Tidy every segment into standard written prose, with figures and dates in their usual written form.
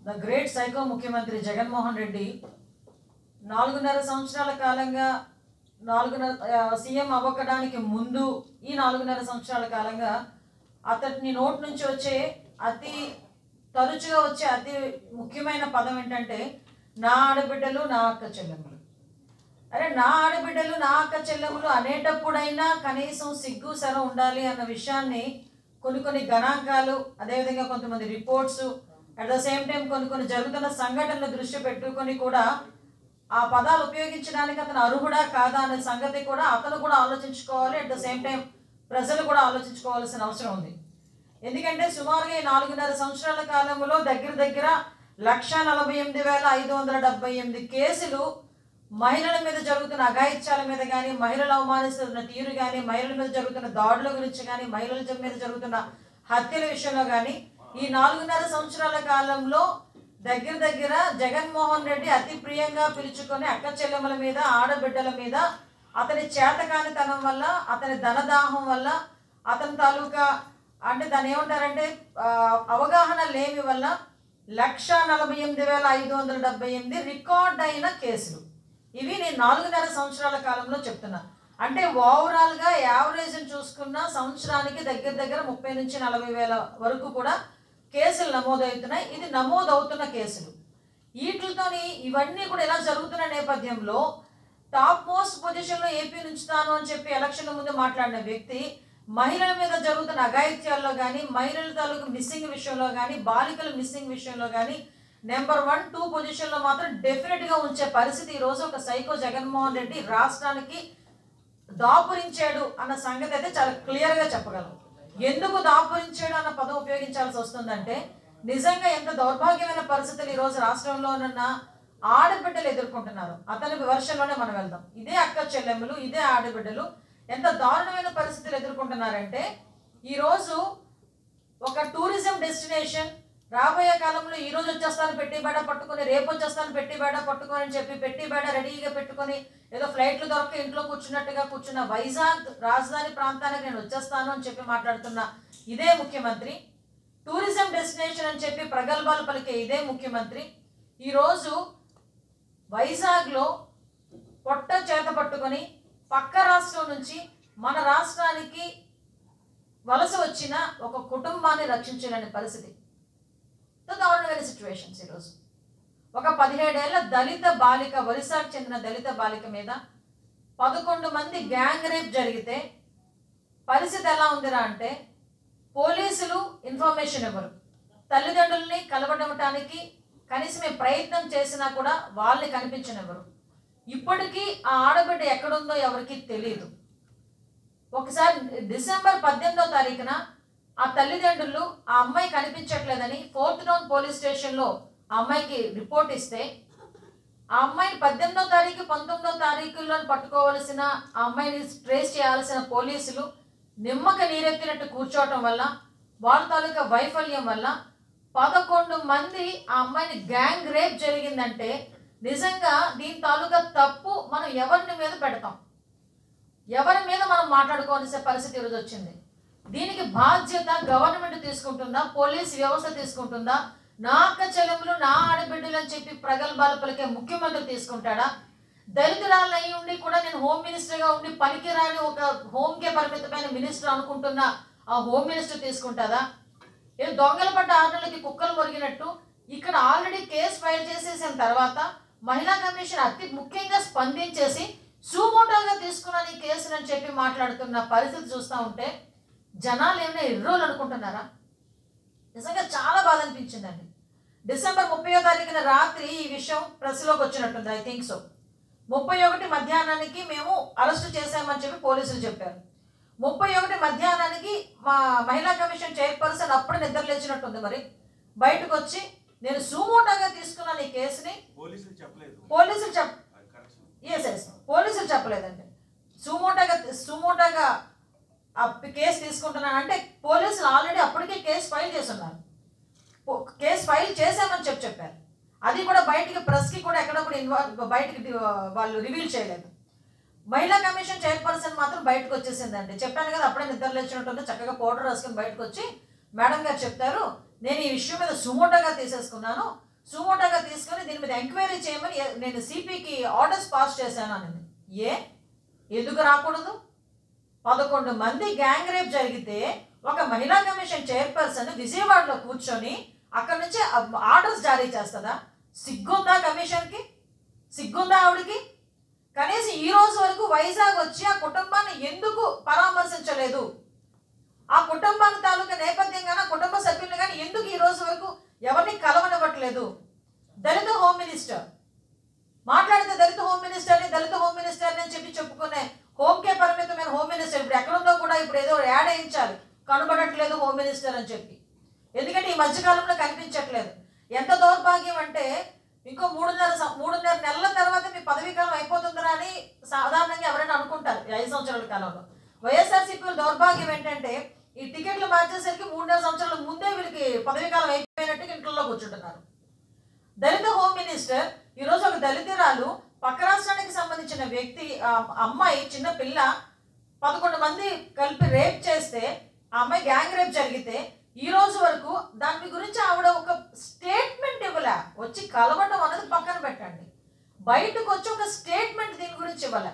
The great psycho ముఖ్యమంత్రి జగన్మోహన్ రెడ్డి 4.5 సంవత్సరాల కాలంగా సీఎం అవ్వడానికి ముందు ఈ 4.5 సంవత్సరాల కాలంగా అతని నోటి నుంచి వచ్చే అతి తరచుగా వచ్చే అతి ముఖ్యమైన పదం ఏంటంటే నా ఆడబిడ్డలు నా అక్క చెల్లెములు. అరే నా ఆడబిడ్డలు నా అక్క చెల్లెములు అనేటప్పుడైనా కనీసం సిగ్గు సర ఉండాలి అన్న విషయాన్ని కొన్ని గణాంకాలు, అదేవిధంగా కొంతమంది reports, at the same time కొన్ని జరుగుతున్న సంఘటనలు దృష్టి పెట్టుకొని కూడా ఆ పదాలు ఉపయోగించడానికి అతను అర్హుడా కాదా అనే సంగతి కూడా అతను కూడా ఆలోచించుకోవాలి. అట్ ద సేమ్ టైం ప్రజలు కూడా ఆలోచించుకోవాల్సిన అవసరం ఉంది. ఎందుకంటే సుమారుగా 4.5 సంవత్సరాల కాలంలో దగ్గర 1,48,578 కేసులు మహిళల మీద జరుగుతున్న అఘాయిత్యాల మీద కానీ, మహిళలు అవమానిస్తున్న తీరు కానీ, మహిళల మీద జరుగుతున్న దాడుల గురించి కానీ, మహిళల మీద జరుగుతున్న హత్యల విషయంలో కానీ ఈ 4.5 సంవత్సరాల కాలంలో దగ్గర జగన్మోహన్ రెడ్డి అతి ప్రియంగా పిలుచుకొని అక్క చెల్లెమ్మల మీద, ఆడబిడ్డల మీద అతని చేతకానితనం వల్ల, అతని ధనదాహం వల్ల, అతని తాలూకా అంటే దాన్ని ఏమంటారంటే అవగాహన లేమి వల్ల 1,48,578 రికార్డ్ అయిన కేసులు. ఇవి నేను 4.5 సంవత్సరాల కాలంలో చెప్తున్నా. అంటే ఓవరాల్గా యావరేజ్ని చూసుకున్న సంవత్సరానికి దగ్గర 30 నుంచి 40 వేల వరకు కూడా కేసులు నమోదవుతున్నాయి. ఇది నమోదవుతున్న కేసులు. వీటితోని ఇవన్నీ కూడా ఇలా జరుగుతున్న నేపథ్యంలో టాప్ మోస్ట్ పొజిషన్లో ఏపీ నుంచుతాను అని చెప్పి ఎలక్షన్ల ముందు మాట్లాడిన వ్యక్తి మహిళల మీద జరుగుతున్న అఘాయిత్యాల్లో కానీ, మహిళల తాలూకు మిస్సింగ్ విషయంలో కానీ, బాలికల మిస్సింగ్ విషయంలో కానీ నెంబర్ 1, 2 పొజిషన్లో మాత్రం డెఫినెట్గా ఉంచే పరిస్థితి ఈరోజు ఒక సైకో జగన్మోహన్ రెడ్డి రాష్ట్రానికి దాపురించాడు అన్న సంగతి అయితే చాలా క్లియర్గా చెప్పగలం. ఎందుకు దాపురించాడు అన్న పదం ఉపయోగించాల్సి వస్తుందంటే నిజంగా ఎంత దౌర్భాగ్యమైన పరిస్థితులు ఈరోజు రాష్ట్రంలో ఉన్న ఆడబిడ్డలు ఎదుర్కొంటున్నారు. అతని వెర్షన్లోనే మనం వెళ్దాం. ఇదే అక్క చెల్లెమ్మలు, ఇదే ఆడబిడ్డలు ఎంత దారుణమైన పరిస్థితులు ఎదుర్కొంటున్నారంటే ఈరోజు ఒక టూరిజం డెస్టినేషన్ రాబోయే కాలంలో ఈరోజు వచ్చేస్తాను పెట్టిబేడ పట్టుకొని, రేపు వచ్చేస్తాను పెట్టిబేడ పట్టుకొని అని చెప్పి పెట్టిబేడ రెడీగా పెట్టుకొని ఏదో ఫ్లైట్లు దొరక ఇంట్లో కూర్చున్న వైజాగ్ రాజధాని ప్రాంతానికి నేను వచ్చేస్తాను అని చెప్పి మాట్లాడుతున్న ఇదే ముఖ్యమంత్రి, టూరిజం డెస్టినేషన్ అని చెప్పి ప్రగల్భాలు పలికే ఇదే ముఖ్యమంత్రి ఈరోజు వైజాగ్లో పొట్ట చేత పట్టుకొని పక్క రాష్ట్రం నుంచి మన రాష్ట్రానికి వలస వచ్చిన ఒక కుటుంబాన్ని రక్షించలేని పరిస్థితి. దారుణమైన సిచ్యువేషన్స్. ఈరోజు ఒక 17 ఏళ్ల దళిత బాలిక, ఒరిస్సాకు చెందిన దళిత బాలిక మీద 11 మంది గ్యాంగ్ రేప్ జరిగితే పరిస్థితి ఎలా ఉందిరా అంటే పోలీసులు ఇన్ఫర్మేషన్ ఇవ్వరు, తల్లిదండ్రుల్ని కలవడానికి కనీసమే ప్రయత్నం చేసినా కూడా వాళ్ళని కనిపించనివ్వరు. ఇప్పటికీ ఆ ఆడబిడ్డ ఎక్కడుందో ఎవరికి తెలియదు. ఒకసారి డిసెంబర్ 18వ తారీఖున ఆ తల్లిదండ్రులు ఆ అమ్మాయి కనిపించట్లేదని 4th టౌన్ పోలీస్ స్టేషన్లో ఆ అమ్మాయికి రిపోర్ట్ ఇస్తే ఆ అమ్మాయిని 18వ తారీఖు 19వ తారీఖుల్లో పట్టుకోవాల్సిన ఆ అమ్మాయిని ట్రేస్ చేయాల్సిన పోలీసులు నిమ్మక నీరెత్తినట్టు కూర్చోవటం వల్ల, వాళ్ళ తాలూకా వైఫల్యం వల్ల 11 మంది ఆ అమ్మాయిని గ్యాంగ్ రేప్ జరిగిందంటే నిజంగా దీని తాలూకా తప్పు మనం ఎవరి మీద పెడతాం, ఎవరి మీద మనం మాట్లాడుకోవాల్సిన పరిస్థితి ఈరోజు వచ్చింది. దీనికి బాధ్యత గవర్నమెంట్ తీసుకుంటుందా, పోలీస్ వ్యవస్థ తీసుకుంటుందా, నా అక్క చెల్లెములు నా ఆడబిడ్డలు అని చెప్పి ప్రగల్భాలు పలికే ముఖ్యమంత్రి తీసుకుంటాడా? దళితురాలు అయి ఉండి కూడా నేను హోమ్ మినిస్టర్గా ఉండి పనికిరాని ఒక హోమ్కే పరిమితమైన మినిస్టర్ అనుకుంటున్న ఆ హోమ్ మినిస్టర్ తీసుకుంటుందా? ఏదో దొంగల పడ్డ 6 నెలలకి కుక్కలు మొరిగినట్టు ఇక్కడ ఆల్రెడీ కేసు ఫైల్ చేసేసిన తర్వాత మహిళా కమిషన్ అతి ముఖ్యంగా స్పందించేసి సుమోటోగా తీసుకున్నాను ఈ కేసుని అని చెప్పి మాట్లాడుతున్న పరిస్థితి చూస్తూ ఉంటే జనాలు ఏమైనా ఎర్రోలు అనుకుంటున్నారా? నిజంగా చాలా బాధ అనిపించిందండి. డిసెంబర్ 30వ తారీఖున రాత్రి ఈ విషయం ప్రెస్లోకి వచ్చినట్టుంది. I think so. 31 మధ్యాహ్నానికి మేము అరెస్ట్ చేశామని చెప్పి పోలీసులు చెప్పారు. 31 మధ్యాహ్నానికి మా మహిళా కమిషన్ చైర్పర్సన్ అప్పుడు నిద్రలేచినట్టుంది. మరి బయటకు వచ్చి నేను సుమోటోగా తీసుకున్నాను ఈ కేసుని, పోలీసులు చెప్పలేదండి. సుమోటోగా ఆ కేసు తీసుకుంటున్నాను అంటే పోలీసులు ఆల్రెడీ అప్పటికే కేసు ఫైల్ చేస్తున్నారు. కేసు ఫైల్ చేశామని చెప్పారు. అది కూడా బయటికి ప్రెస్కి కూడా ఎక్కడ కూడా బయటికి వాళ్ళు రివీల్ చేయలేదు. మహిళా కమిషన్ చైర్పర్సన్ మాత్రం బయటకు వచ్చేసిందండి. చెప్పాను కదా, అప్పుడే నిద్ర లేచినట్టుంది. చక్కగా పౌడర్ రాసుకొని బయటకు వచ్చి మేడం గారు చెప్తారు, నేను ఈ విషయం మీద సుమోటోగా తీసేసుకున్నాను, సుమోటోగా తీసుకొని దీని మీద ఎంక్వైరీ చేయమని నేను సిపికి ఆర్డర్స్ పాస్ చేశాను అని. ఎందుకు రాకూడదు? 11 మంది గ్యాంగ్ రేప్ జరిగితే ఒక మహిళా కమిషన్ చైర్పర్సన్ విజయవాడలో కూర్చొని అక్కడ నుంచి ఆర్డర్స్ జారీ చేస్తుందా? సిగ్గుందా కమిషన్కి? సిగ్గుందా ఆవిడికి? కనీసం ఈ రోజు వరకు వైజాగ్ వచ్చి ఆ కుటుంబాన్ని ఎందుకు పరామర్శించలేదు? ఆ కుటుంబాన్ని తాలూకా నేపథ్యం కానీ ఆ కుటుంబ సభ్యులు కానీ ఎందుకు ఈ రోజు వరకు ఎవరిని కలవనివ్వట్లేదు? దళిత హోమ్ మినిస్టర్ మాట్లాడితే దళిత హోమ్ మినిస్టర్ని అని చెప్పి చెప్పుకునే హోమ్కే పరిమితమైన హోమ్ మినిస్టర్ ఇప్పుడు ఎక్కడుందో కూడా ఇప్పుడు ఏదో యాడ్ వేయించాలి, కనబడట్లేదు హోమ్ మినిస్టర్ అని చెప్పి. ఎందుకంటే ఈ మధ్యకాలంలో కనిపించట్లేదు. ఎంత దౌర్భాగ్యం అంటే ఇంకో 3.5 నెలల తర్వాత మీ పదవీ కాలం అయిపోతుందిరా అని సాధారణంగా ఎవరైనా అనుకుంటారు 5 సంవత్సరాల కాలంలో. వైఎస్ఆర్సీపీ దౌర్భాగ్యం ఏంటంటే ఈ టికెట్లు మార్చేసరికి 3.5 సంవత్సరాల ముందే వీళ్ళకి పదవీ కాలం అయిపోయినట్టు ఇంట్లో కూర్చుంటున్నారు. దళిత హోమ్ మినిస్టర్ ఈరోజు ఒక దళితురాలు పక్క రాష్ట్రానికి సంబంధించిన వ్యక్తి అమ్మాయి చిన్న పిల్ల 11 మంది కలిపి రేప్ చేస్తే ఆ అమ్మాయి గ్యాంగ్ రేప్ జరిగితే ఈ రోజు వరకు దాని గురించి ఆవిడ ఒక స్టేట్మెంట్ ఇవ్వలే. వచ్చి కలవడం అన్నది పక్కన పెట్టండి, బయటకు వచ్చి ఒక స్టేట్మెంట్ దీని గురించి ఇవ్వలే.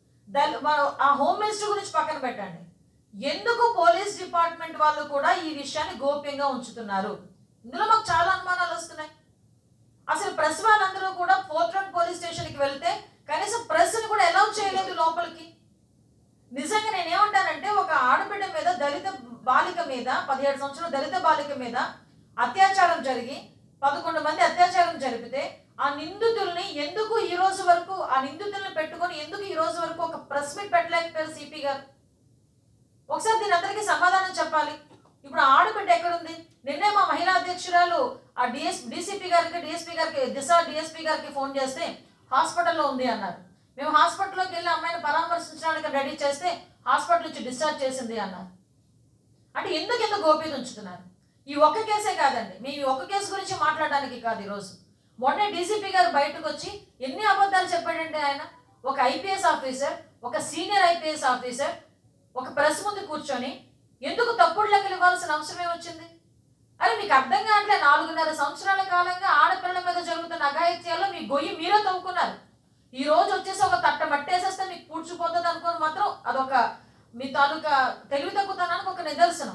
ఆ హోమ్ మినిస్టర్ గురించి పక్కన పెట్టండి. ఎందుకు పోలీస్ డిపార్ట్మెంట్ వాళ్ళు కూడా ఈ విషయాన్ని గోప్యంగా ఉంచుతున్నారు? ఇందులో మాకు చాలా అనుమానాలు వస్తున్నాయి. అసలు ప్రెస్ వాళ్ళందరూ కూడా 4th రౌండ్ పోలీస్ స్టేషన్కి వెళ్తే కనీసం ప్రెస్ని కూడా అలౌ చేయలేదు లోపలికి. నిజంగా నేనేమంటానంటే ఒక ఆడబిడ్డ మీద దళిత బాలిక మీద 17 సంవత్సరాల దళిత బాలిక మీద అత్యాచారం జరిగి 11 మంది అత్యాచారం జరిపితే ఆ నిందితుల్ని ఎందుకు ఈ రోజు వరకు ఆ నిందితుల్ని పెట్టుకొని ఎందుకు ఈ రోజు వరకు ఒక ప్రెస్ మీట్ పెట్టలేకపోయారు సిపి గారు? ఒకసారి దీని అందరికీ సమాధానం చెప్పాలి. ఇప్పుడు ఆడబిడ్డ ఎక్కడుంది? నిన్నే మా మహిళా అధ్యక్షురాలు ఆ డిఎస్పీ గారికి దిశ డిఎస్పీ గారికి ఫోన్ చేస్తే హాస్పిటల్లో ఉంది అన్నారు. మేము హాస్పిటల్లోకి వెళ్ళి అమ్మాయిని పరామర్శించడానికి రెడీ చేస్తే హాస్పిటల్ నుంచి డిశ్చార్జ్ చేసింది అన్నారు. అంటే ఎందుకు గోప్యత ఉంచుతున్నారు? ఈ ఒక్క కేసే కాదండి, మేము ఈ ఒక్క కేసు గురించి మాట్లాడడానికి కాదు ఈరోజు. మొన్నే డీసీపీ గారు బయటకు వచ్చి ఎన్ని అబద్ధాలు చెప్పాడంటే ఆయన ఒక ఐపీఎస్ ఆఫీసర్, ఒక సీనియర్ ఐపీఎస్ ఆఫీసర్ ఒక ప్రెస్ ముందు కూర్చొని ఎందుకు తప్పుడు లెక్కలు ఇవ్వాల్సిన అవసరమే వచ్చింది? అరే మీకు అర్థం కావట్లే, 4.5 సంవత్సరాల కాలంగా ఆడపిల్లల మీద జరుగుతున్న అఘాయిత్యాల్లో మీ గొయ్యి మీరే తవ్వుకున్నారు. ఈ రోజు వచ్చేసి ఒక తట్ట మట్టేసేస్తే మీకు పూడ్చిపోతుంది అనుకోని మాత్రం అదొక మీ తాలూకా తెలివి తగ్గుతానికి ఒక నిదర్శనం.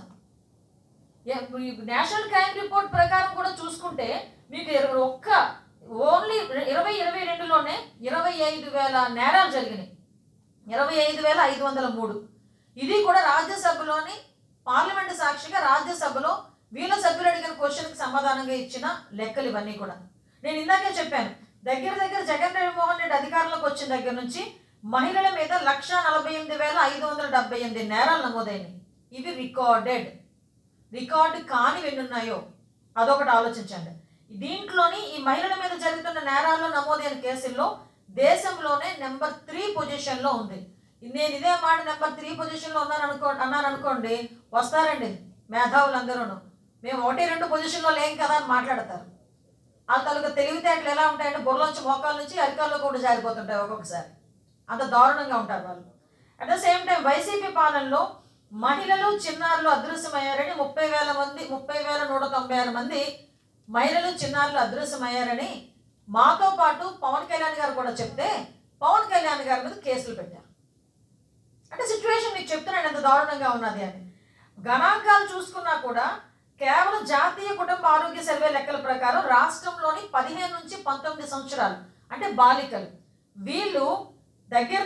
నేషనల్ క్రైమ్ రిపోర్ట్ ప్రకారం కూడా చూసుకుంటే మీకు ఓన్లీ 2022లోనే 25,000 నేరాలు జరిగినాయి, 25,503. ఇది కూడా రాజ్యసభలోని పార్లమెంట్ సాక్షిగా రాజ్యసభలో వీళ్ళ సభ్యులు అడిగిన క్వశ్చన్కి సమాధానంగా ఇచ్చిన లెక్కలు ఇవన్నీ కూడా. నేను ఇందాకే చెప్పాను, దగ్గర జగన్ మోహన్ రెడ్డి అధికారంలోకి వచ్చిన దగ్గర నుంచి మహిళల మీద 148,578 నేరాలు నమోదైనవి. ఇవి రికార్డు కాని ఎన్నున్నాయో అదొకటి ఆలోచించండి. దీంట్లోని ఈ మహిళల మీద జరుగుతున్న నేరాల్లో నమోదైన కేసుల్లో దేశంలోనే నెంబర్ 3 పొజిషన్లో ఉంది. నేను ఇదే మాట నెంబర్ 3 పొజిషన్లో అన్నాను అనుకోండి, వస్తారండి మేధావులందరూ మేము 1-2 పొజిషన్లో లేం కదా అని మాట్లాడతారు. వాళ్ళ తాలూకా తెలివితేటలు ఎలా ఉంటాయంటే బుర్రలోంచి మోకాల నుంచి అరికాల్లో కూడా జారిపోతుంటాయి ఒక్కొక్కసారి. అంత దారుణంగా ఉంటారు వాళ్ళు. At the same time YCP పాలనలో మహిళలు చిన్నారులు అదృశ్యమయ్యారని 30,196 మంది మహిళలు చిన్నారులు అదృశ్యమయ్యారని మాతో పాటు పవన్ కళ్యాణ్ గారు కూడా చెప్తే పవన్ కళ్యాణ్ గారి మీద కేసులు పెట్టారు. అంటే సిచ్యువేషన్ మీకు చెప్తున్నాను ఎంత దారుణంగా ఉన్నది అని. గణాంకాలు చూసుకున్నా కూడా కేవలం జాతీయ కుటుంబ ఆరోగ్య సర్వే లెక్కల ప్రకారం రాష్ట్రంలోని 15 నుంచి 19 సంవత్సరాలు అంటే బాలికలు వీళ్ళు దగ్గర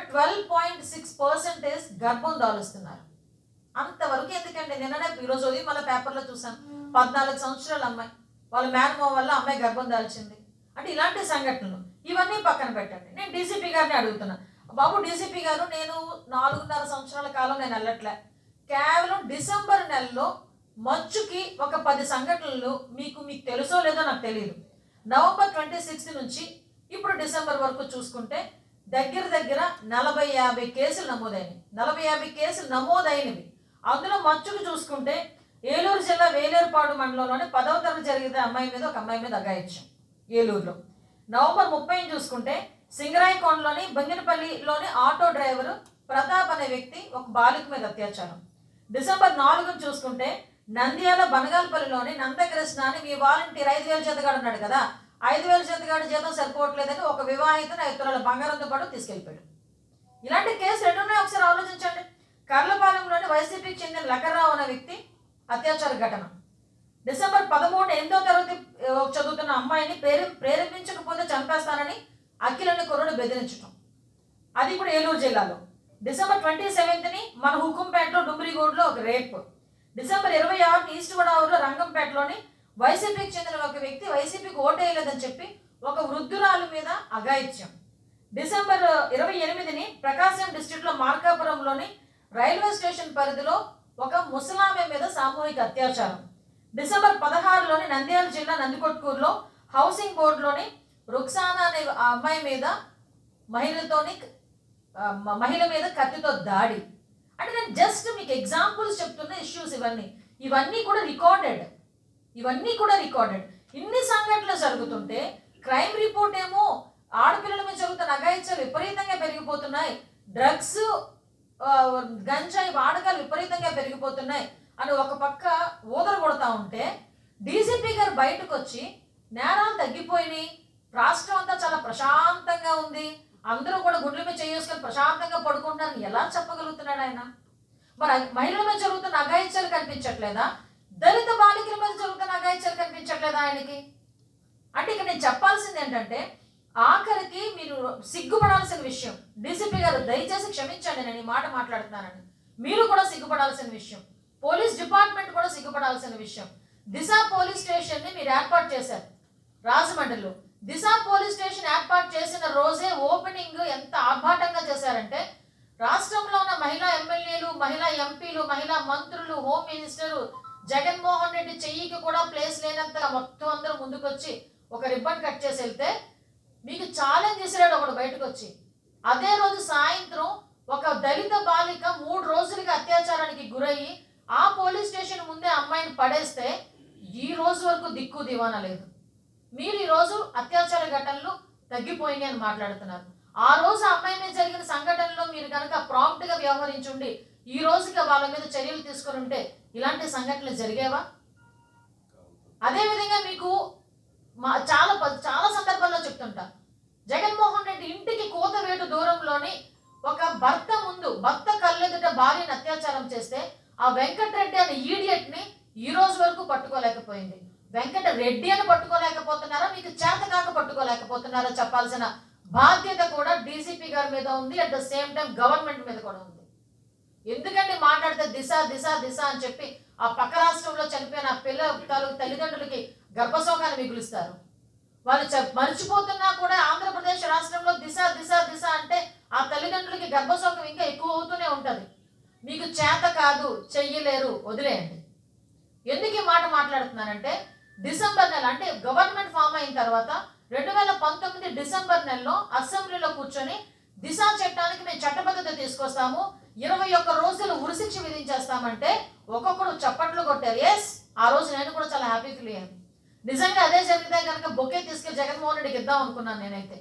12.6% గర్భం దాలుస్తున్నారు. అంతవరకు ఎందుకండి? నిన్ననే ఈరోజు మళ్ళీ పేపర్లో చూసాం, 14 సంవత్సరాల అమ్మాయి వాళ్ళ మేనమామ వల్ల అమ్మాయి గర్భం దాల్చింది. అంటే ఇలాంటి సంఘటనలు ఇవన్నీ పక్కన పెట్టండి. నేను డీసీపీ గారిని అడుగుతున్నా, బాబు డీసీపీ గారు, నేను 4.5 సంవత్సరాల కాలం నేను వెళ్ళట్లే, కేవలం డిసెంబర్ నెలలో మచ్చుకి ఒక 10 సంఘటనలు మీకు తెలుసో లేదో నాకు తెలియదు. నవంబర్ 26 నుంచి ఇప్పుడు డిసెంబర్ వరకు చూసుకుంటే దగ్గర 40-50 కేసులు నమోదైనవి. 40-50 కేసులు నమోదైనవి. అందులో మచ్చుకు చూసుకుంటే ఏలూరు జిల్లా వేలేరుపాడు మండలంలోని 10వ తరగతి జరిగితే ఒక అమ్మాయి మీద అఘాయిత్యం ఏలూరులో. నవంబర్ 30 చూసుకుంటే సింగరాయకొండలోని బంగినపల్లిలోని ఆటో డ్రైవరు ప్రతాప్ అనే వ్యక్తి ఒక బాలిక మీద అత్యాచారం. డిసెంబర్ 4 చూసుకుంటే నంద్యాల బనగాలపల్లిలోని నందకృష్ణ అని మీ వాలంటీర్ 5,000 జీతగాడు ఉన్నాడు కదా, 5,000 జీతగాడు జీతం సరిపోవట్లేదని ఒక వివాహితను 5 తులాల బంగారంతో పాటు తీసుకెళ్ళిపోయాడు. ఇలాంటి కేసులు ఎన్నున్నాయో ఒకసారి ఆలోచించండి. కర్లపాలెంలోని వైసీపీకి చెందిన లకర్రావు అనే వ్యక్తి అత్యాచార ఘటన. డిసెంబర్ 13 8వ తరగతి చదువుతున్న అమ్మాయిని ప్రేరేపించకపోతే చంపేస్తానని అఖిలని కుర్రుడు బెదిరించడం. అది కూడా ఏలూరు జిల్లాలో. డిసెంబర్ 27ని మన హుకుంపేటలో డుమ్రిగూడలో ఒక రేప్. డిసెంబర్ 26ని ఈస్ట్ గోదావరిలో రంగంపేటలోని వైసీపీకి చెందిన ఒక వ్యక్తి వైసీపీకి ఓటేయలేదని చెప్పి ఒక వృద్ధురాలు మీద అఘాయిత్యం. డిసెంబర్ 28ని ప్రకాశం డిస్ట్రిక్ట్లో మార్కాపురంలోని రైల్వే స్టేషన్ పరిధిలో ఒక ముసలామె మీద సామూహిక అత్యాచారం. డిసెంబర్ 16లోని నంద్యాల జిల్లా నందికొట్కూరులో హౌసింగ్ బోర్డులోని రుక్సానా అనే అమ్మాయి మీద మహిళ మీద కత్తితో దాడి. అంటే నేను జస్ట్ మీకు ఎగ్జాంపుల్స్ చెప్తున్న ఇష్యూస్ ఇవన్నీ కూడా రికార్డెడ్. ఇన్ని సంఘటనలు జరుగుతుంటే క్రైమ్ రిపోర్ట్ ఏమో ఆడపిల్లల మీద జరుగుతున్న అఘాయిత్యాలు విపరీతంగా పెరిగిపోతున్నాయి, డ్రగ్స్ గంజాయి వాడకాలు విపరీతంగా పెరిగిపోతున్నాయి అని ఒక పక్క ఊదర కొడతా ఉంటే డీజీపీ గారు బయటకు వచ్చి నేరాలు తగ్గిపోయినాయి, రాష్ట్రం అంతా చాలా ప్రశాంతంగా ఉంది, అందరూ కూడా గుండెల మీద చేసుకొని ప్రశాంతంగా పడుకుంటున్నారని ఎలా చెప్పగలుగుతున్నాడు ఆయన? మరి మహిళల మీద జరుగుతున్న అఘాయిత్యాలు కనిపించట్లేదా? దళిత బాలికల మీద జరుగుతున్న అఘాయిత్యాలు కనిపించట్లేదా ఆయనకి? అంటే ఇక్కడ నేను చెప్పాల్సింది ఏంటంటే, ఆఖరికి మీరు సిగ్గుపడాల్సిన విషయం, డీసీపీ గారు దయచేసి క్షమించండి నేను ఈ మాట మాట్లాడుతున్నానని, మీరు కూడా సిగ్గుపడాల్సిన విషయం, పోలీస్ డిపార్ట్మెంట్ కూడా సిగ్గుపడాల్సిన విషయం. దిశ పోలీస్ స్టేషన్ని మీరు ఏర్పాటు చేశారు రాజమండ్రిలో. దిశ పోలీస్ స్టేషన్ ఏర్పాటు చేసిన రోజే ఓపెనింగ్ ఎంత ఆర్భాటంగా చేశారంటే, రాష్ట్రంలో ఉన్న మహిళా ఎమ్మెల్యేలు, మహిళా ఎంపీలు, మహిళా మంత్రులు, హోమ్ మినిస్టరు జగన్మోహన్ రెడ్డి చెయ్యికి కూడా ప్లేస్ లేనంతగా మొత్తం అందరూ ముందుకొచ్చి ఒక రిబ్బన్ కట్ చేసి వెళ్తే మీకు ఛాలెంజ్ చేసాడు ఒకడు బయటకు వచ్చి. అదే రోజు సాయంత్రం ఒక దళిత బాలిక 3 రోజులుగా అత్యాచారానికి గురయ్యి ఆ పోలీస్ స్టేషన్ ముందే అమ్మాయిని పడేస్తే ఈ రోజు వరకు దిక్కు దివానా లేదు. మీరు ఈరోజు అత్యాచార ఘటనలు తగ్గిపోయినాయి అని మాట్లాడుతున్నారు. ఆ రోజు అమ్మాయి మీద జరిగిన సంఘటనలో మీరు కనుక ప్రాంప్ట్గా వ్యవహరించుండి ఈ రోజుగా వాళ్ళ మీద చర్యలు తీసుకుని ఉంటే ఇలాంటి సంఘటనలు జరిగేవా? అదేవిధంగా మీకు చాలా సందర్భాల్లో చెప్తుంటా, జగన్మోహన్ రెడ్డి ఇంటికి కోతవేటు దూరంలోని ఒక భర్త కళ్ళెదుట భార్యను అత్యాచారం చేస్తే ఆ వెంకటరెడ్డి అనే ఈడియట్ని ఈ రోజు వరకు పట్టుకోలేకపోయింది. వెంకటరెడ్డి అని పట్టుకోలేకపోతున్నారా, మీకు చేతకాక పట్టుకోలేకపోతున్నారా చెప్పాల్సిన బాధ్యత కూడా డీసీపీ గారి మీద ఉంది, at the same time government మీద కూడా ఉంది. ఎందుకంటే మాట్లాడితే దిశ దిశ దిశ అని చెప్పి ఆ పక్క రాష్ట్రంలో చనిపోయిన తల్లిదండ్రులకి గర్భశోకాన్ని మిగులుస్తారు. వాళ్ళు మర్చిపోతున్నా కూడా ఆంధ్రప్రదేశ్ రాష్ట్రంలో దిశ దిశ దిశ అంటే ఆ తల్లిదండ్రులకి గర్భశోకం ఇంకా ఎక్కువ అవుతూనే ఉంటుంది. మీకు చేత కాదు, చెయ్యలేరు, వదిలేయండి. ఎందుకు ఈ మాట మాట్లాడుతున్నానంటే, డిసెంబర్ నెల అంటే గవర్నమెంట్ ఫామ్ అయిన తర్వాత 2019 డిసెంబర్ నెలలో అసెంబ్లీలో కూర్చొని దిశ చట్టానికి మేము చట్టబద్ధత తీసుకొస్తాము, 21 రోజులు ఉరిశిక్ష విధించేస్తామంటే ఒక్కొక్కరు చప్పట్లు కొట్టారు. ఎస్, ఆ రోజు నేను కూడా చాలా హ్యాపీ ఫీల్ అయ్యాను. నిజంగా అదే జరిగితే కనుక బొకే తీసుకెళ్లి జగన్మోహన్ రెడ్డికి ఇద్దాం అనుకున్నాను నేనైతే.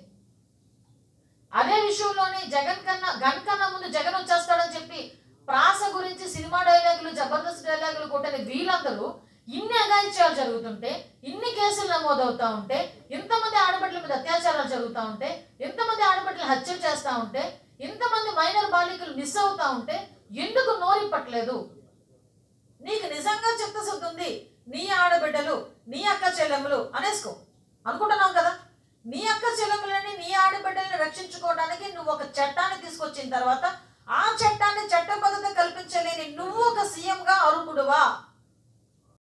అదే విషయంలోనే గన్ కన్నా ముందు జగన్ వచ్చేస్తాడని చెప్పి ప్రాస గురించి సినిమా డైలాగులు, జబర్దస్త్ డైలాగులు కొట్టిన వీళ్ళందరూ ఇన్ని అఘాయిత్యాలు జరుగుతుంటే, ఇన్ని కేసులు నమోదవుతా ఉంటే, ఇంతమంది ఆడబిడ్డల మీద అత్యాచారాలు జరుగుతూ ఉంటే, ఇంతమంది ఆడబిడ్డలు హత్యలు చేస్తూ ఉంటే, ఇంతమంది మైనర్ బాలికలు మిస్ అవుతా ఉంటే ఎందుకు నోరిప్పట్లేదు? నీకు నిజంగా చిత్తశుద్ధి ఉంది, నీ ఆడబిడ్డలు, నీ అక్క చెల్లెములు అనేసుకో అనుకుంటున్నావు కదా. నీ అక్క చెల్లెములని, నీ ఆడబిడ్డల్ని రక్షించుకోవడానికి నువ్వు ఒక చట్టాన్ని తీసుకొచ్చిన తర్వాత ఆ చట్టాన్ని చట్టబద్ధత కల్పించలేని నువ్వు ఒక సీఎంగా అర్హుడువా?